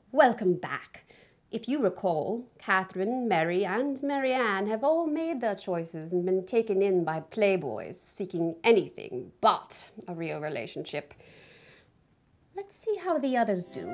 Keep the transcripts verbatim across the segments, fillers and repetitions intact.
Welcome back. If you recall, Catherine, Mary, and Marianne have all made their choices and been taken in by playboys seeking anything but a real relationship. Let's see how the others do.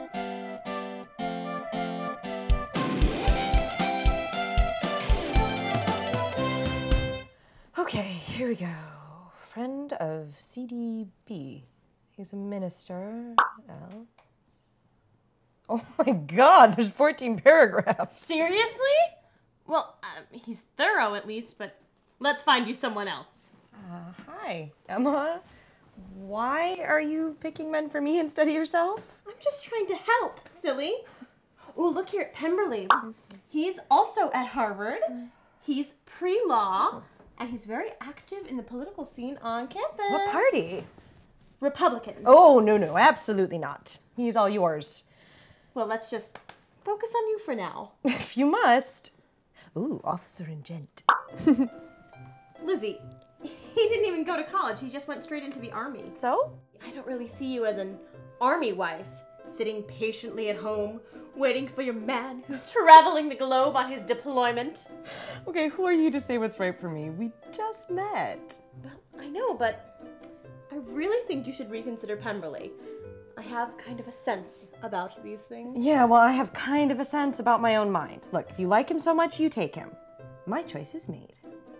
Okay, here we go. Friend of C D B. He's a minister. Else. Oh my God, there's fourteen paragraphs. Seriously? Well, uh, he's thorough at least, but let's find you someone else. Uh, hi, Emma. Why are you picking men for me instead of yourself? I'm just trying to help, silly. Oh, look here at Pemberley. He's also at Harvard. He's pre-law, and he's very active in the political scene on campus. What party? Republican. Oh, no, no, absolutely not. He's all yours. Well, let's just focus on you for now. If you must. Ooh, officer and gent. Lizzie, he didn't even go to college. He just went straight into the army. So? I don't really see you as an army wife, sitting patiently at home, waiting for your man who's traveling the globe on his deployment. Okay, who are you to say what's right for me? We just met. Well, I know, but I really think you should reconsider Pemberley. I have kind of a sense about these things. Yeah, well, I have kind of a sense about my own mind. Look, if you like him so much, you take him. My choice is made.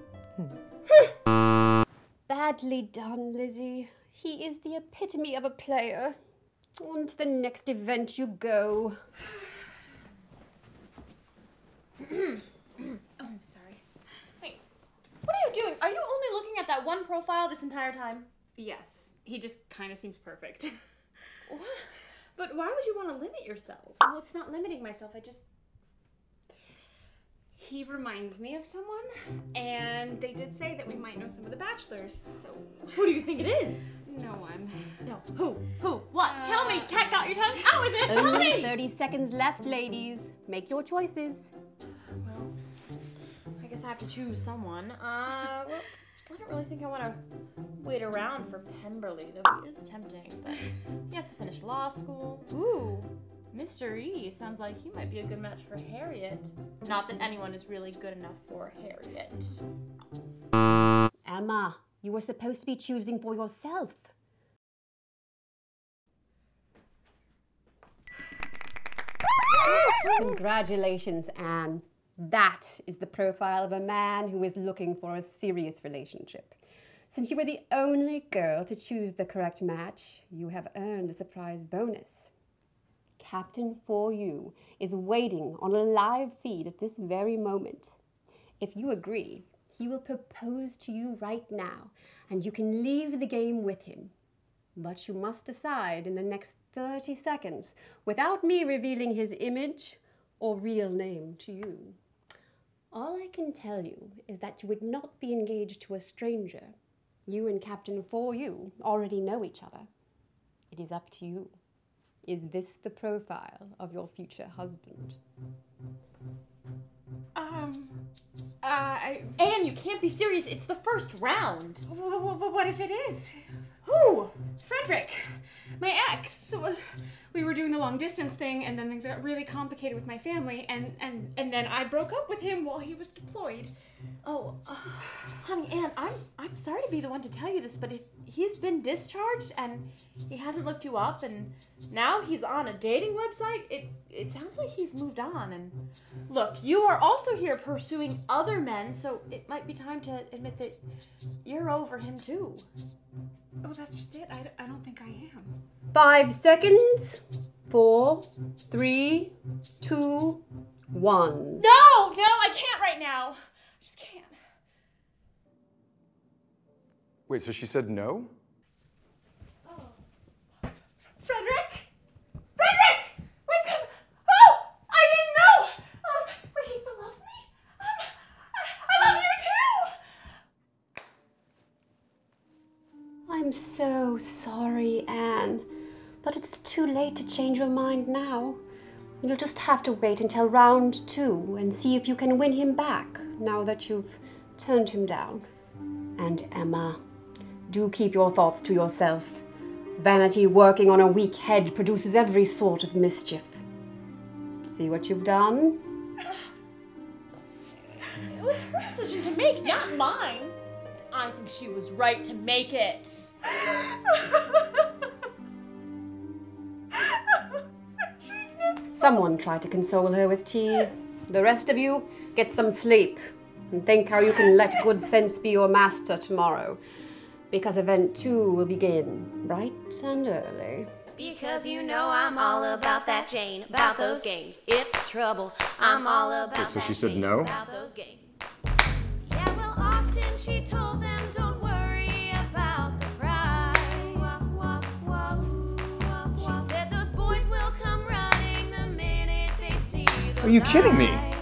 Hmm. Badly done, Lizzie. He is the epitome of a player. On to the next event you go. Oh, I'm sorry. Wait, what are you doing? Are you only looking at that one profile this entire time? Yes, he just kind of seems perfect. What? But why would you want to limit yourself? Well, it's not limiting myself, I just... He reminds me of someone, and they did say that we might know some of the bachelors, so... Who do you think it is? No one. No, who? Who? What? Uh, Tell me! Cat got your tongue? Out with it! Tell Only me! thirty seconds left, ladies. Make your choices. Well, I guess I have to choose someone. Uh, well, I don't really think I want to wait around for Pemberley, though he is tempting, but he has to finish law school. Ooh, Mister E sounds like he might be a good match for Harriet. Not that anyone is really good enough for Harriet. Emma, you were supposed to be choosing for yourself. Congratulations, Anne. That is the profile of a man who is looking for a serious relationship. Since you were the only girl to choose the correct match, you have earned a surprise bonus. Captain For You is waiting on a live feed at this very moment. If you agree, he will propose to you right now, and you can leave the game with him. But you must decide in the next thirty seconds without me revealing his image or real name to you. All I can tell you is that you would not be engaged to a stranger. You and Captain For You already know each other. It is up to you. Is this the profile of your future husband? Um, uh, I... Anne, you can't be serious. It's the first round. What if it is? Who? Frederick, my ex. So, uh, we were doing the long distance thing, and then things got really complicated with my family, and, and, and then I broke up with him while he was deployed. Oh, uh, honey, Anne, I'm I'm sorry to be the one to tell you this, but if he's been discharged and he hasn't looked you up, and now he's on a dating website, it it sounds like he's moved on. And look, you are also here pursuing other men, so it might be time to admit that you're over him too. Oh, that's just it. I, I don't think I am. Five seconds. Four, three, two, one. No, no, I can't right now. I just can't. Wait, so she said no? Oh. Frederick? Frederick! Wake up! Oh! I didn't know! Um, wait, he still loves me? Um, I, I love you too! I'm so sorry, Anne, but it's too late to change your mind now. You'll just have to wait until round two and see if you can win him back now that you've turned him down. And Emma, do keep your thoughts to yourself. Vanity working on a weak head produces every sort of mischief. See what you've done? It was her decision to make, not mine. I think she was right to make it. Someone tried to console her with tea. The rest of you, get some sleep and think how you can let good sense be your master tomorrow. Because event two will begin bright and early. Because you know I'm all about that Jane, about those games. It's trouble. I'm all about Wait, so that she said Jane, no? about those games. Yeah, well, Austin, she told them, don't worry about the prize. She said those boys will come running the minute they see the Are you kidding me? light.